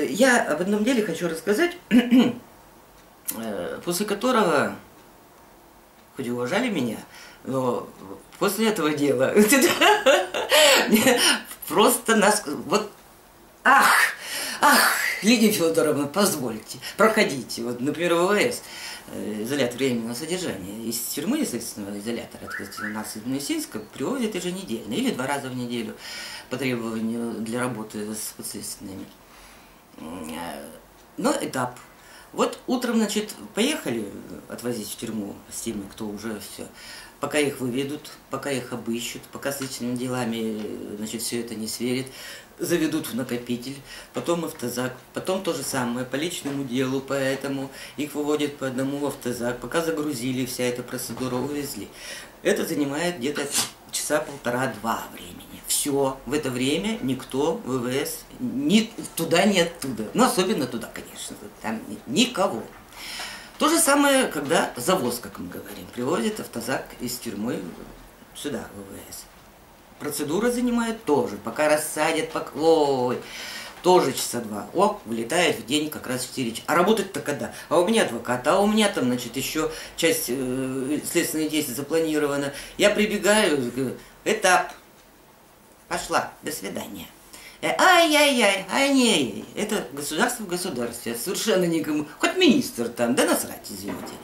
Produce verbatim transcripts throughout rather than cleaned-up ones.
я об одном деле хочу рассказать, после которого, хоть и уважали меня, но после этого дела просто нас... Вот, ах, ах, Лидия Федоровна, позвольте, проходите. Вот, например, в ВВС, изолятор временного содержания, из тюрьмы следственного изолятора, кстати, у нас из Минусинска привозят еженедельно или два раза в неделю по требованию для работы с подследственными. Но этап. Вот утром, значит, поехали отвозить в тюрьму с теми, кто уже все, пока их выведут, пока их обыщут, пока с личными делами, значит, все это не сверит, заведут в накопитель, потом автозак, потом то же самое по личному делу, поэтому их выводят по одному в автозак, пока загрузили, вся эта процедура увезли. Это занимает где-то часа полтора-два времени. Все, в это время никто в ВВС ни туда, ни оттуда. Ну, особенно туда, конечно, там никого. То же самое, когда завоз, как мы говорим, привозит автозак из тюрьмы сюда, в ВВС. Процедура занимает тоже, пока рассадят, пока... Ой, тоже часа два. О, вылетает в день как раз четыре часа. А работать-то когда? А у меня адвокат, а у меня там, значит, еще часть э, следственных действий запланирована. Я прибегаю, говорю, этап. Пошла, до свидания. Ай-яй-яй, ай-яй, это государство в государстве, совершенно никому, хоть министр там, да насрать, извините.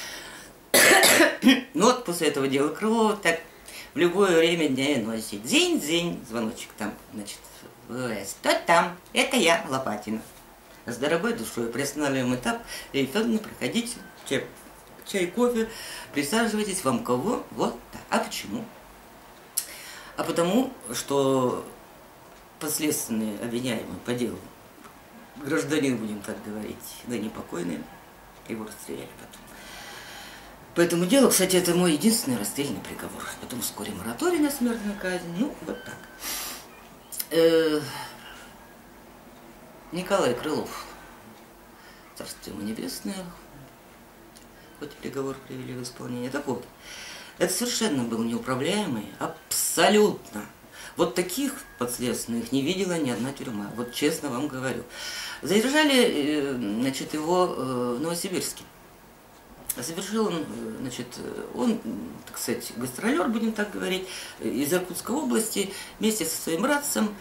Ну вот после этого дела Крылова так в любое время дня и ночи. Дзень-дзень, звоночек там, значит, ВВС. Кто там? Это я, Лопатина. С дорогой душой приостанавливаем этап. Лидия Федоровна, проходите, чай, чай, кофе, присаживайтесь, вам кого? Вот так. А почему? А потому, что последственные обвиняемые по делу, гражданин, будем так говорить, да не покойный, его расстреляли потом. По этому делу, кстати, это мой единственный расстрельный приговор. Потом вскоре мораторий на смертную казнь. Ну, вот так. Э-э- Николай Крылов, царство ему небесное, хоть приговор привели в исполнение. Так вот, это совершенно был неуправляемый, абсолютно. Вот таких подследственных не видела ни одна тюрьма, вот честно вам говорю. Задержали, значит, его в Новосибирске. Совершил он, значит, он, так сказать, гастролер, будем так говорить, из Иркутской области, вместе со своим братцем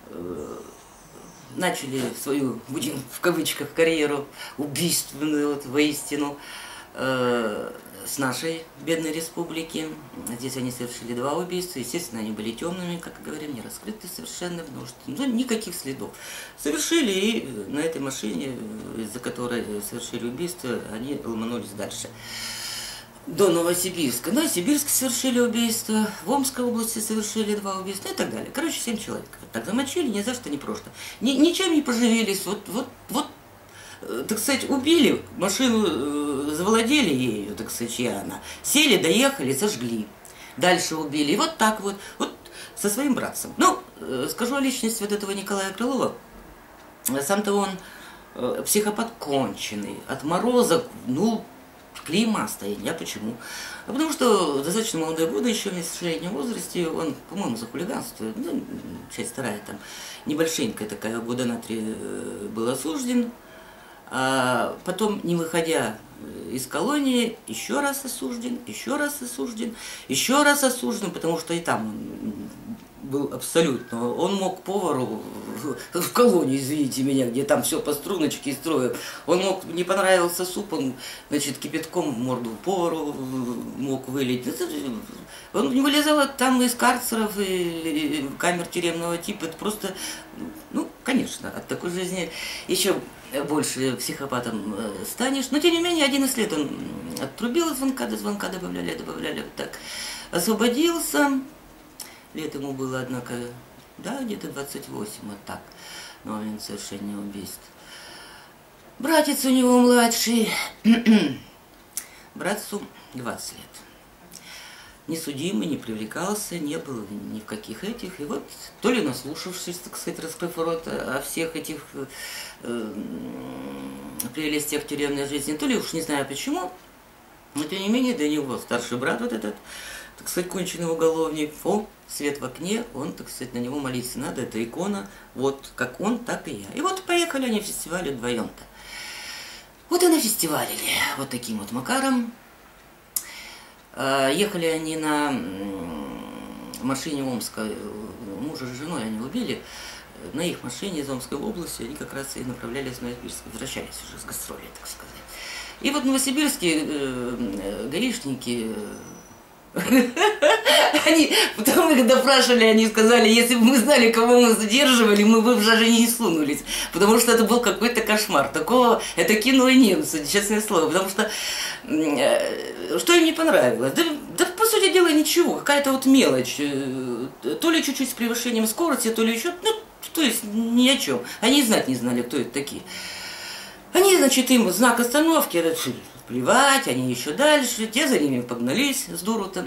начали свою, будем в кавычках, карьеру убийственную, вот, воистину, с нашей бедной республики. Здесь они совершили два убийства. Естественно, они были темными, как говорим, не раскрыты совершенно, потому что ну, никаких следов. Совершили, и на этой машине, из-за которой совершили убийство, они ломанулись дальше. До Новосибирска. В Новосибирске совершили убийство, в Омской области совершили два убийства и так далее. Короче, семь человек. Так замочили, ни за что, ни просто. Ни, ничем не поживились. Вот, вот, вот, так сказать, убили, машину завладели ею, так сказать, чья она. Сели, доехали, сожгли. Дальше убили. И вот так вот, вот со своим братцем. Ну, скажу о личности вот этого Николая Крылова. Сам-то он психопат конченый, отморозок, ну, клейма стоит. Я почему? А потому что достаточно молодые годы, еще в несовершеннолетнем возрасте, он, по-моему, за хулиганство, ну, часть вторая там, небольшенькая такая, года на три был осужден. А потом, не выходя из колонии, еще раз осужден, еще раз осужден, еще раз осужден, потому что и там он был абсолютно. Он мог повару в колонии, извините меня, где там все по струночке строят. Он мог, не понравился суп, он, значит, кипятком в морду повару мог вылить. Он не вылезал там из карцеров и камер тюремного типа. Это просто, ну, конечно, от такой жизни еще больше психопатом станешь. Но, тем не менее, одиннадцать лет он отрубил звонка до звонка, добавляли, добавляли, вот так. Освободился. Лет ему было, однако, да, где-то двадцать восемь, вот так, на момент совершения убийств. Братец у него младший, братцу двадцать лет. Не судимый, не привлекался, не был ни в каких этих. И вот, то ли наслушавшись, так сказать, раскрыв рот о всех этих э, прелестях тюремной жизни, то ли уж не знаю почему, но тем не менее до него старший брат вот этот так сказать, конченый уголовник. О, свет в окне, он, так сказать, на него молиться надо, это икона, вот как он, так и я. И вот поехали они в фестивале вдвоем-то. Вот и нафестивалили вот таким вот макаром. Ехали они на машине Омска, мужа с женой они убили, на их машине из Омской области, они как раз и направлялись в Новосибирск, возвращались уже с гастролей, так сказать. И вот в Новосибирске э, гаишники, они, потом их допрашивали, они сказали, если бы мы знали, кого мы задерживали, мы бы в даже не сунулись, потому что это был какой-то кошмар. Такого, это кино и немцы, честное слово, потому что, э, что им не понравилось? Да, да, по сути дела, ничего, какая-то вот мелочь, то ли чуть-чуть с превышением скорости, то ли еще, ну, то есть ни о чем. Они и знать не знали, кто это такие. Они, значит, им знак остановки, решили плевать, они еще дальше, те за ними погнались с дуру-то.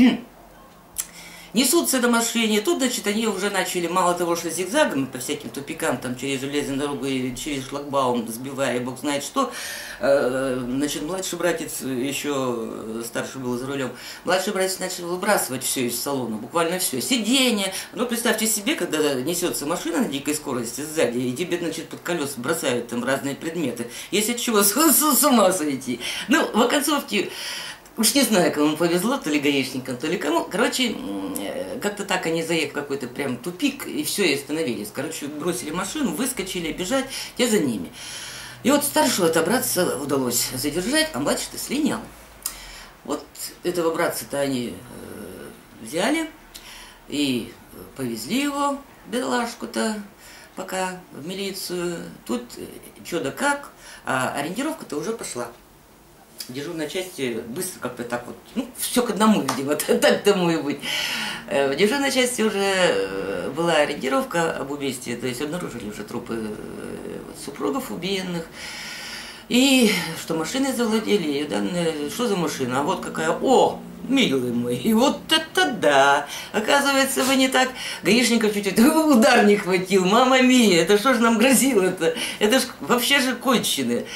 Несутся до машине, тут, значит, они уже начали, мало того, что зигзагом по всяким тупикам, там, через железную дорогу и через шлагбаум, сбивая, бог знает что, э, значит, младший братец, еще старший был за рулем, младший братец начал выбрасывать все из салона, буквально все, сиденье. Ну, представьте себе, когда несется машина на дикой скорости сзади, и тебе, значит, под колеса бросают там разные предметы, есть от чего с, с, с ума сойти. Ну, в оконцовке... Уж не знаю, кому повезло, то ли гаишникам, то ли кому. Короче, как-то так они заехали в какой-то прям тупик, и все, и остановились. Короче, бросили машину, выскочили, бежать, те за ними. И вот старшего это братца удалось задержать, а младший-то слинял. Вот этого братца-то они взяли и повезли его, бедолашку-то, пока в милицию. Тут что да как, а ориентировка-то уже пошла. В дежурной части быстро как-то так вот, ну, все к одному, видимо, так тому и быть. В дежурной части уже была ориентировка об убийстве, то есть обнаружили уже трупы супругов убиенных. И что машины завладели, и данные, что за машина, а вот какая, о, милый мой, и вот это да, оказывается, вы не так, гаишников чуть-чуть удар не хватил, мама мия, это что ж нам грозило-то, это ж вообще же конченые.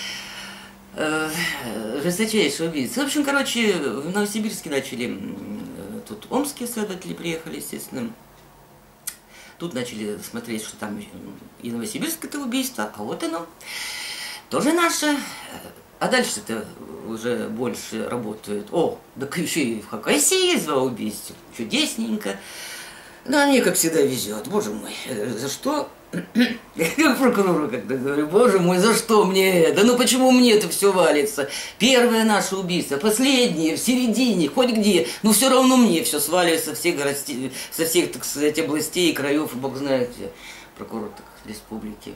Жесточайший убийца. В общем, короче, в Новосибирске начали, тут омские следователи приехали, естественно. Тут начали смотреть, что там и Новосибирск это убийство, а вот оно, тоже наше. А дальше-то уже больше работают. О, так еще и в Хакасии есть два убийства. Чудесненько. Ну, а мне, как всегда, везет. Боже мой, за что? Как прокурору когда говорю, боже мой, за что мне это? Ну почему мне это все валится? Первое наше убийство, последнее, в середине, хоть где, ну все равно мне все сваливается со всех, городстей, со всех, так сказать, областей и краев, и бог знает, прокурор так, республики.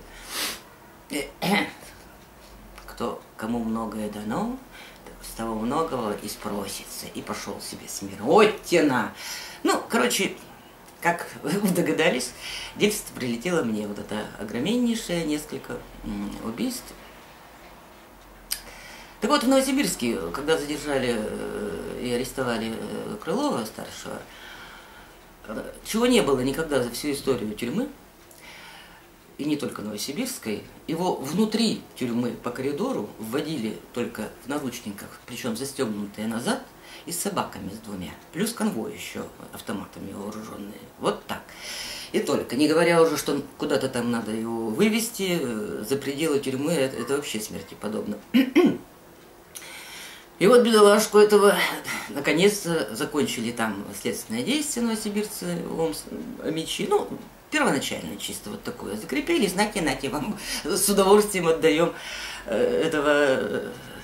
Кто, кому многое дано, с того многого и спросится, и пошел себе с мира. Оттена! Ну, короче... Как вы догадались, дельство прилетело мне, вот это огромнейшее, несколько убийств. Так вот, в Новосибирске, когда задержали и арестовали Крылова, старшего, чего не было никогда за всю историю тюрьмы, и не только Новосибирской, его внутри тюрьмы по коридору вводили только в наручниках, причем застегнутые назад, и с собаками с двумя, плюс конвой еще автоматами вооруженные. Вот так. И только, не говоря уже, что куда-то там надо его вывести, за пределы тюрьмы, это, это вообще смерти подобно. И вот бедолашку этого, наконец-то, закончили там следственное действие новосибирцы, Омичи, ну, первоначально чисто вот такое. Закрепили, знаки, нате вам, с удовольствием отдаем этого,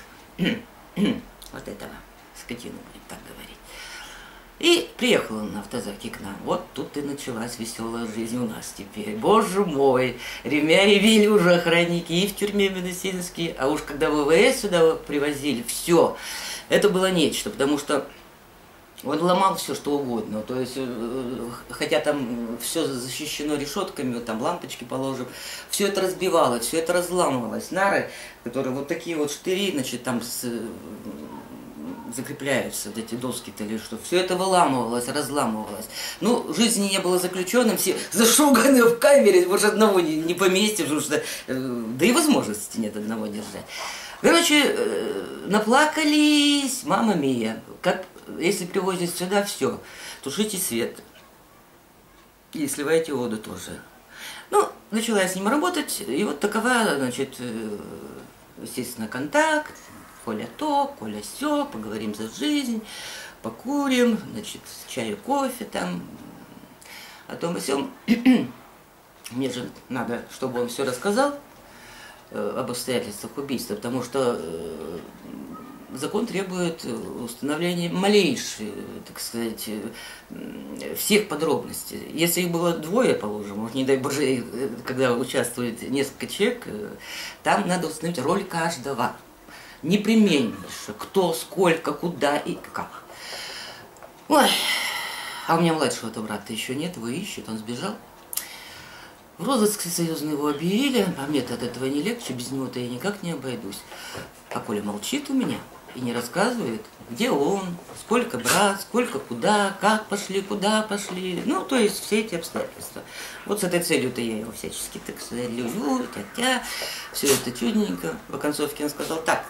вот этого. Скотину, будем так говорить. И приехал он на автозаке к нам. Вот тут и началась веселая жизнь у нас теперь. Боже мой, ремя ревели уже охранники и в тюрьме Минусинске, а уж когда ВВС сюда привозили, все, это было нечто, потому что он ломал все, что угодно, то есть, хотя там все защищено решетками, вот там лампочки положим, все это разбивалось, все это разламывалось. Нары, которые вот такие вот штыри, значит, там с... закрепляются, вот эти доски-то или что. Все это выламывалось, разламывалось. Ну, жизни не было заключенным, все зашуганы в камере, может, одного не, не поместишь, потому что, да и возможности нет одного держать. Короче, наплакались, мама мия. Как, если привозят сюда, все, тушите свет. И сливайте воду тоже. Ну, начала я с ним работать, и вот такова, значит, естественно, контакт. Коля то, Коля сё, поговорим за жизнь, покурим, значит, чаю, кофе там, о том и сём. Мне же надо, чтобы он все рассказал э, об обстоятельствах убийства, потому что э, закон требует установления малейших, так сказать, э, всех подробностей. Если их было двое, положим, может, не дай боже, когда участвует несколько человек, э, там надо установить роль каждого. Непременнейше, кто, сколько, куда и как. Ой, а у меня младшего-то брата еще нет, его ищут, он сбежал. В розыск союзный его объявили, а мне-то от этого не легче, без него-то я никак не обойдусь. А Коля молчит у меня и не рассказывает, где он, сколько брат, сколько куда, как пошли, куда пошли. Ну, то есть все эти обстоятельства. Вот с этой целью-то я его всячески, так сказать, люблю, тя-тя, все это чудненько. В концовке он сказал так.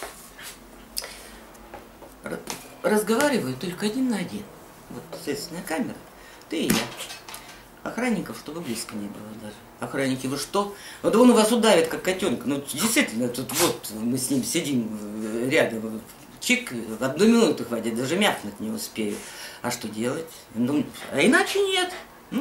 Разговариваю только один на один. Вот следственная камера, ты и я. Охранников, чтобы близко не было даже. Охранники, вы что? Вот он у вас удавит, как котенка. Ну, действительно, тут вот мы с ним сидим рядом. Чик, одну минуту хватит, даже мякнуть не успею. А что делать? Ну, а иначе нет. Ну,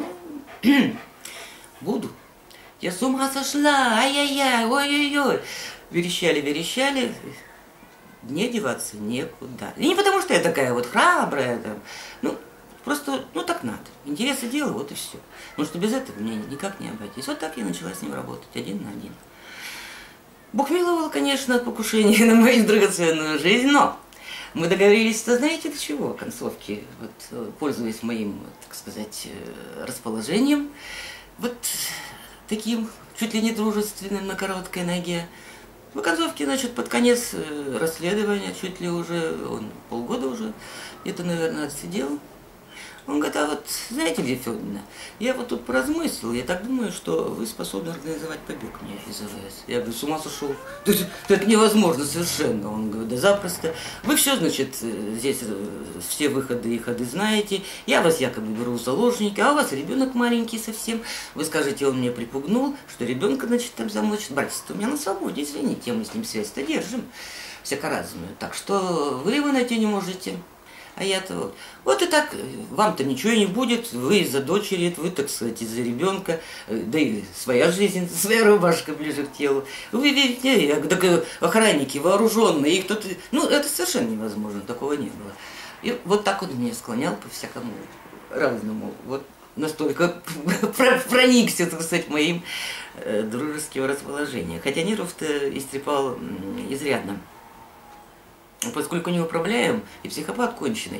буду. Я с ума сошла, ай-яй-яй, ой-ой-ой. Верещали, верещали. Мне деваться некуда. И не потому, что я такая вот храбрая, там. Ну, просто, ну так надо. Интересы дела, вот и все. Потому что без этого мне никак не обойтись. Вот так я начала с ним работать, один на один. Бог миловал, конечно, от покушения на мою драгоценную жизнь, но мы договорились, что знаете до чего, концовки, вот, пользуясь моим, так сказать, расположением, вот таким чуть ли не дружественным на короткой ноге. В концовке, значит, под конец расследования, чуть ли уже, он полгода уже где-то, наверное, отсидел. Он говорит, а вот знаете, Лидия Федоровна, я вот тут поразмыслил, я так думаю, что вы способны организовать побег мне из ВВС. Я говорю, с ума сошел? Это, это невозможно совершенно. Он говорит, да запросто. Вы все, значит, здесь все выходы и ходы знаете. Я вас якобы беру в заложники, а у вас ребенок маленький совсем. Вы скажете, он меня припугнул, что ребенка, значит, там замочит. Братец-то у меня на свободе, извините, мы с ним связь-то держим всякоразную. Так что вы его найти не можете. А я-то вот. Вот и так, вам-то ничего не будет, вы из-за дочери, вы, так сказать, из-за ребенка, да и своя жизнь, своя рубашка ближе к телу. Вы видите, я, так, охранники вооруженные, их тут, ну, это совершенно невозможно, такого не было. И вот так он меня склонял по всякому разному, вот настолько проникся, так сказать, моим э, дружеским расположением. Хотя нервов-то истрепал изрядно. Поскольку не управляем и психопат конченый,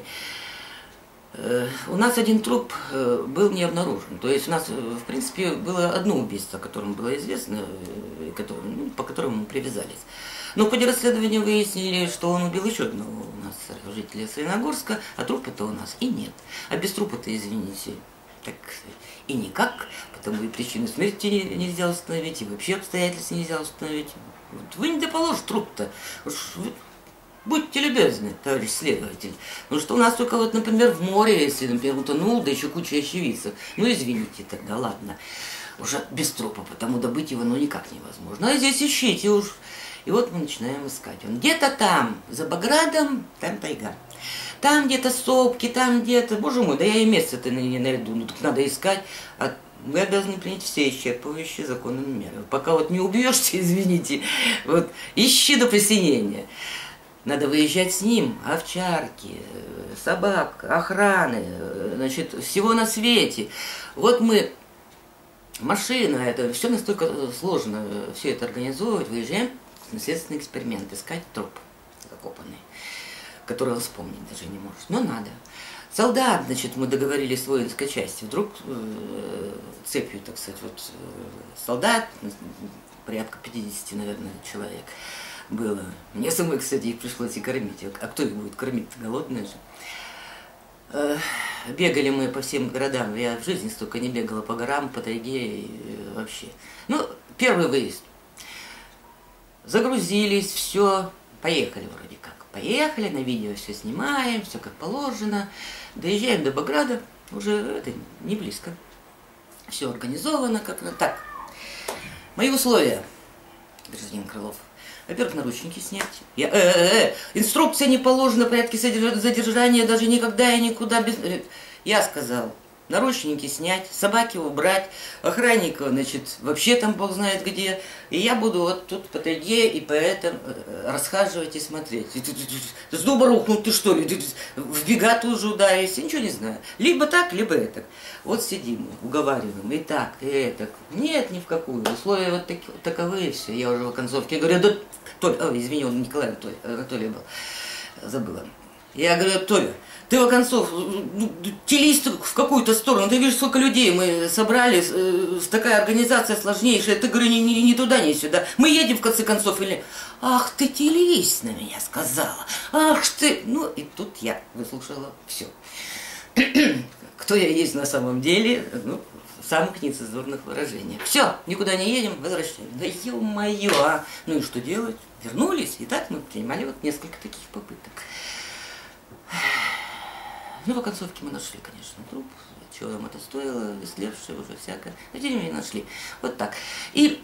э, у нас один труп э, был не обнаружен. То есть у нас, в принципе, было одно убийство, о котором было известно, э, который, ну, по которому мы привязались. Но в ходе расследования выяснили, что он убил еще одного у нас жителя Саяногорска, а трупа-то у нас и нет. А без трупа-то, извините, так и никак, потому и причину смерти нельзя установить, и вообще обстоятельств нельзя установить. Вот вы не доположите труп-то. Будьте любезны, товарищ следователь. Потому что у нас только вот, например, в море, если, например, утонул, да еще куча очевидцев. Ну, извините тогда, ладно. Уже без трупа, потому добыть его, ну, никак невозможно. А здесь ищите уж. И вот мы начинаем искать. Он где-то там, за Баградом, там тайга. Там где-то сопки, там где-то... Боже мой, да я и место-то не найду. Ну, так надо искать. А мы обязаны принять все исчерпывающие законными мерами. Пока вот не убьешься, извините, вот ищи до посинения. Надо выезжать с ним, овчарки, собак, охраны, значит, всего на свете. Вот мы, машина, это все настолько сложно, все это организовывать, выезжаем на следственный эксперимент, искать труп закопанный, который он вспомнить даже не может, но надо. Солдат, значит, мы договорились с воинской частью, вдруг э, цепью, так сказать, вот солдат, порядка пятидесяти, наверное, человек, было. Мне самой, кстати, их пришлось и кормить. А кто их будет кормить-то? Голодные же. Бегали мы по всем городам. Я в жизни столько не бегала по горам, по тайге и вообще. Ну, первый выезд. Загрузились, все, поехали вроде как. Поехали, на видео все снимаем, все как положено. Доезжаем до Баграта, уже это не близко. Все организовано как-то так. Мои условия, гражданин Крылов. Во-первых, наручники снять. Я, э, э, э, инструкция не положена, порядке задержания, даже никогда и никуда без... Я сказал, наручники снять, собаки убрать, охранника, значит, вообще там бог знает где. И я буду вот тут по тайге и по этому расхаживать и смотреть. С дуба рухнул, ты что ли? Ты в бега тоже ударишься, ничего не знаю. Либо так, либо это. Вот сидим, уговариваем, и так, и это. Нет, ни в какую. Условия вот таки, таковые все. Я уже в концовке говорю, да, Толя, о, извини, он Николай Анатолий, Анатолий был, забыла. Я говорю, Толя, ты в концов, телись в какую-то сторону, ты видишь, сколько людей мы собрали, такая организация сложнейшая, ты, говорю, ни, ни, ни туда, ни сюда. Мы едем, в конце концов, или... Ах, ты телись на меня сказала, ах ты... Ну, и тут я выслушала все. Кто я есть на самом деле, ну, в самых нецензурных выражениях. Все, никуда не едем, возвращаем. Да ё-моё, а! Ну и что делать? Вернулись, и так мы принимали вот несколько таких попыток. Ну, в концовке мы нашли, конечно, труп. Чего нам это стоило, исследовавшие уже всякое. Но тем не менее нашли. Вот так. И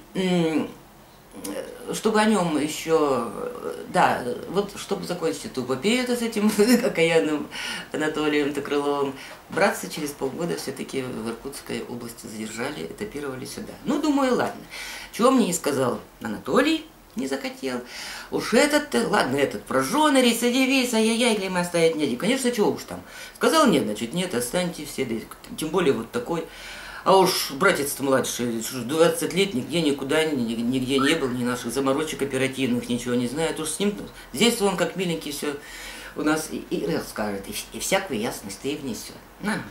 чтобы о нем еще, да, вот чтобы закончить эту эпопею с этим окаянным Анатолием Крыловым, братца через полгода все-таки в Иркутской области задержали, этапировали сюда. Ну, думаю, ладно. Чего мне не сказал Анатолий, не захотел. Уж этот, ладно, этот прожженный, рецидивист, ай-яй-яй, клейма оставить нет. И, конечно, чего уж там. Сказал нет, значит нет, останьте все, тем более вот такой. А уж братец-то младший, двадцать лет, нигде никуда, нигде не был, ни наших заморочек оперативных, ничего не знает. Уж с ним, здесь он как миленький все у нас и, и расскажет, и, и всякую ясность и внесет. На.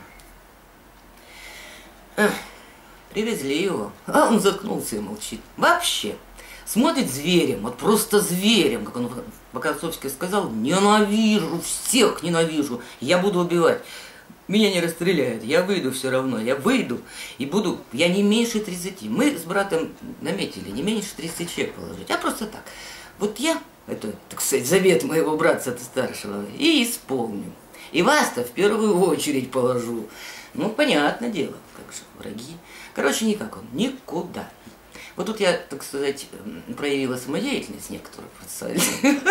Эх, привезли его, а он заткнулся и молчит. Вообще. Смотрит зверем, вот просто зверем, как он по-концовски сказал, ненавижу, всех ненавижу, я буду убивать. Меня не расстреляют, я выйду все равно, я выйду и буду, я не меньше тридцати. Мы с братом наметили, не меньше тридцати человек положить, а просто так. Вот я, это, так сказать, завет моего братца-то старшего, и исполню. И вас-то в первую очередь положу. Ну, понятное дело, как же, враги. Короче, никак он, никуда. Вот тут я, так сказать, проявила самодеятельность некоторую процессуальную.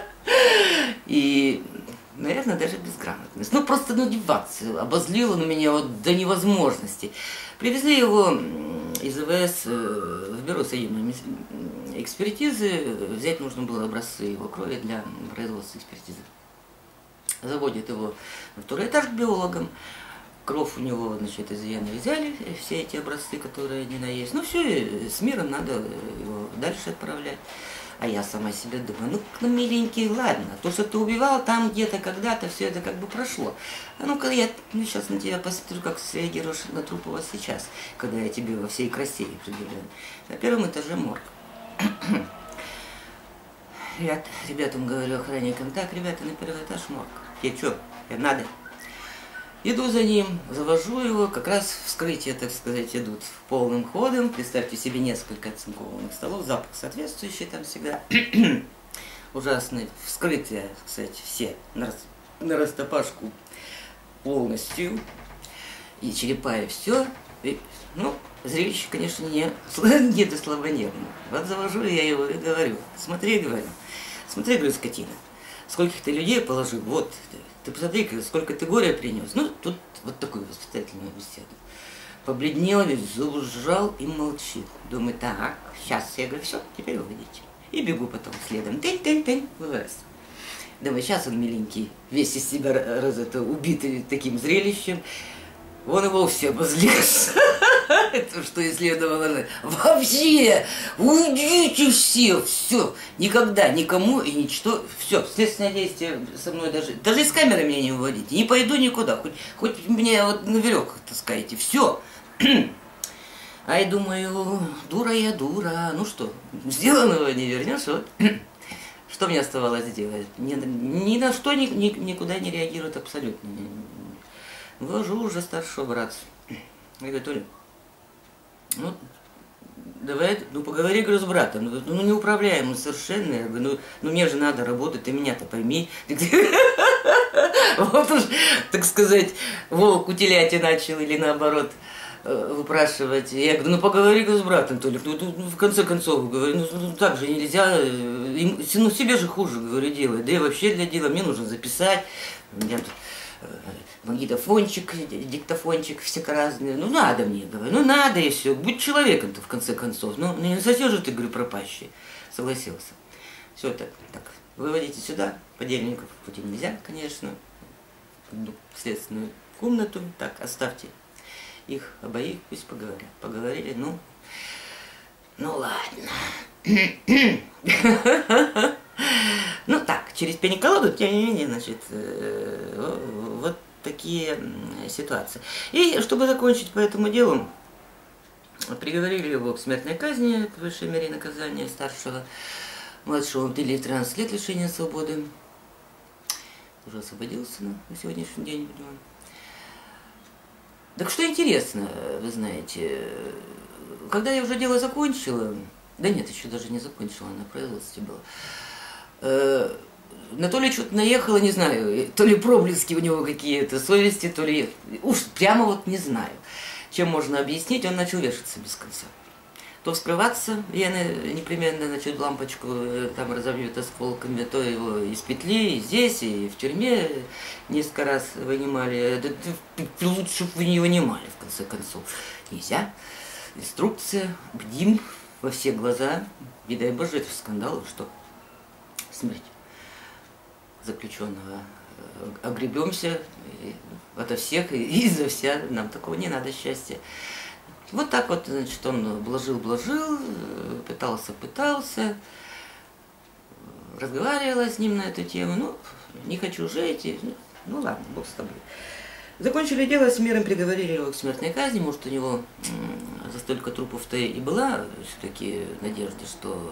И, наверное, даже безграмотность. Ну, просто, ну, деваться. Обозлила на меня вот до невозможности. Привезли его из ИВС в бюро соединенной экспертизы. Взять нужно было образцы его крови для производства экспертизы. Заводят его на второй этаж к биологам. Кровь у него, значит, из вены взяли, все эти образцы, которые не наесть. Ну все, с миром надо его дальше отправлять. А я сама себе думаю, ну, ну миленький, ладно, то, что ты убивал там где-то, когда-то, все это как бы прошло. А ну-ка я ну, сейчас на тебя посмотрю, как среагируешь на труп у вас сейчас, когда я тебе во всей красе предъявляю. На первом этаже морг. Ребят, ребятам говорю, охранникам, так, ребята, на первый этаж морг. Тебе что, надо? Иду за ним, завожу его, как раз вскрытия, так сказать, идут полным ходом. Представьте себе несколько оцинкованных столов, запах соответствующий там всегда. Ужасный. Вскрытия, кстати, все на, на растопашку полностью. И черепа, и все. И, ну, зрелище, конечно, не, не слабонервное. Вот завожу я его и говорю, смотри, говорю, смотри, говорю, скотина, скольких ты людей положил, вот, ты посмотри, сколько ты горя принес. Ну, тут вот такую воспитательную беседу. Побледнел весь, зубы сжал и молчит. Думаю, так, сейчас я говорю, все, теперь уводите. И бегу потом следом, тынь-тынь-тынь, вырос. Думаю, сейчас он миленький, весь из себя раз это, убитый таким зрелищем. Он и вовсе обозлился. Это что и следовало. Вообще, уйдите все, все. Никогда, никому и ничто. Все, следственное действие со мной даже. Даже из камеры меня не выводите. Не пойду никуда. Хоть, хоть меня вот на веревках таскаете. Все. А я думаю, дура я, дура. Ну что, сделанного не вернешь. Вот. Что мне оставалось делать? Ни, ни на что ни, ни, никуда не реагирует абсолютно. Вожу уже старшего братца. Я говорю, Толя, ну, давай, ну поговори, говорю, с братом, ну, ну неуправляемый совершенно, я говорю, ну, ну мне же надо работать, ты меня-то пойми. Вот уж, так сказать, волк у теляти начал или наоборот выпрашивать. Я говорю, ну поговори с братом, Толик, ну, ну в конце концов, говорю, ну, ну так же нельзя, ну себе же хуже, говорю, делать, да и вообще для дела мне нужно записать, у меня тут магнитофончик, диктофончик, все разные, ну надо мне, говорю, ну надо и все, будь человеком-то в конце концов, ну не совсем же ты, говорю, пропащий, согласился. Все так, так, выводите сюда, подельников, хоть и нельзя, конечно, в следственную комнату, так, оставьте их обоих, пусть поговорят. Поговорили, ну, ну ладно. Ну так, через пень-колоду, тем не менее, значит, вот такие ситуации. И чтобы закончить по этому делу, приговорили его к смертной казни, к высшей мере наказания старшего, младшего или тринадцать лет лишения свободы. Уже освободился на сегодняшний день, видимо. Так что интересно, вы знаете, когда я уже дело закончила, да нет, еще даже не закончила, на производстве было, э, на то ли что-то наехало, не знаю, то ли проблески у него какие-то, совести, то ли, уж прямо вот не знаю, чем можно объяснить, он начал вешаться без конца. То вскрываться, вены непременно, значит, лампочку там разобьют осколками, то его из петли, и здесь, и в тюрьме несколько раз вынимали. Да, да, лучше бы вы не вынимали, в конце концов. Нельзя. Инструкция, бдим во все глаза. И дай Боже, это скандал, что смерть заключенного. Огребемся ото всех и за вся. Нам такого не надо, счастья. Вот так вот, значит, он блажил-блажил, пытался-пытался, разговаривала с ним на эту тему, ну, не хочу жить, и, ну ладно, бог с тобой. Закончили дело, с миром приговорили его к смертной казни, может, у него за столько трупов-то и была все-таки надежда, что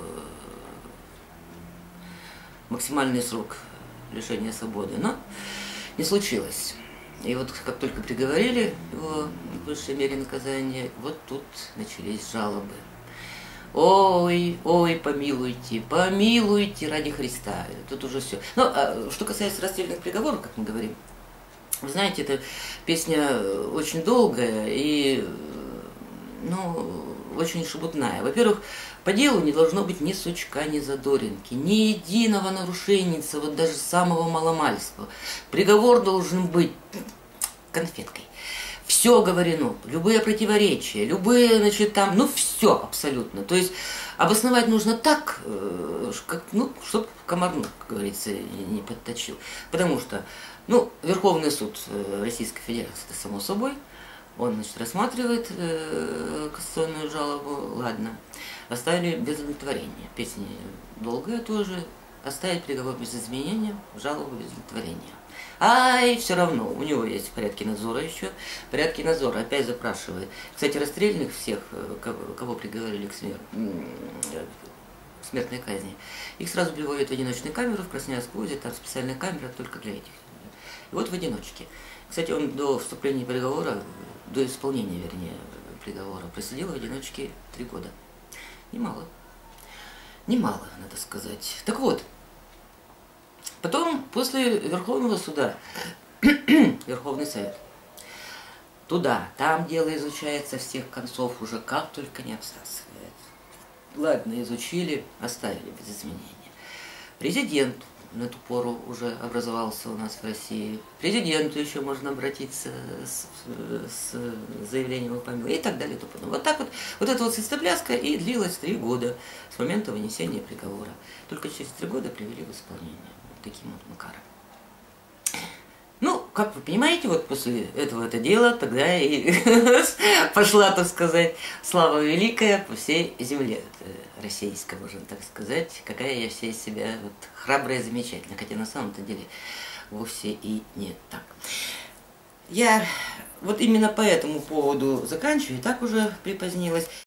максимальный срок лишения свободы, но не случилось. И вот как только приговорили его к высшей мере наказания, вот тут начались жалобы. Ой, ой, помилуйте, помилуйте ради Христа. Тут уже все. Ну, а что касается расстрельных приговоров, как мы говорим, вы знаете, эта песня очень долгая и, ну, очень шебутная. Во-первых, по делу не должно быть ни сучка, ни задоринки, ни единого нарушенница, вот даже самого маломальского. Приговор должен быть конфеткой. Все говорено, любые противоречия, любые, значит, там, ну, все абсолютно. То есть обосновать нужно так, как, ну, чтобы комар, ну, как говорится, не подточил. Потому что, ну, Верховный суд Российской Федерации, это само собой, он, значит, рассматривает э, кассационную жалобу, ладно, оставили без удовлетворения. Песня долгая тоже, оставить приговор без изменения, жалобу без удовлетворения. Ай, все равно, у него есть порядки надзора еще, порядки надзора опять запрашивает. Кстати, расстрельных всех, кого, кого приговорили к, смер... к смертной казни, их сразу приводят в одиночную камеру в Красноярском озере, там специальная камера только для этих. И вот в одиночке. Кстати, он до вступления приговора, до исполнения, вернее, приговора, просидел в одиночке три года. Немало. Немало, надо сказать. Так вот, потом, после Верховного суда, Верховный Совет, туда, там дело изучается со всех концов уже, как только не обсасывает. Ладно, изучили, оставили без изменения. Президент на эту пору уже образовался у нас в России. К президенту еще можно обратиться с, с заявлением о помиловании и так далее. И вот так вот, вот эта вот свистопляска и длилась три года с момента вынесения приговора. Только через три года привели в исполнение. Вот таким вот макаром. Ну, как вы понимаете, вот после этого это дело тогда и пошла, так сказать, слава великая по всей земле российской, можно так сказать. Какая я вся из себя вот, храбрая и замечательная, хотя на самом-то деле вовсе и не так. Я вот именно по этому поводу заканчиваю, и так уже припозднилась.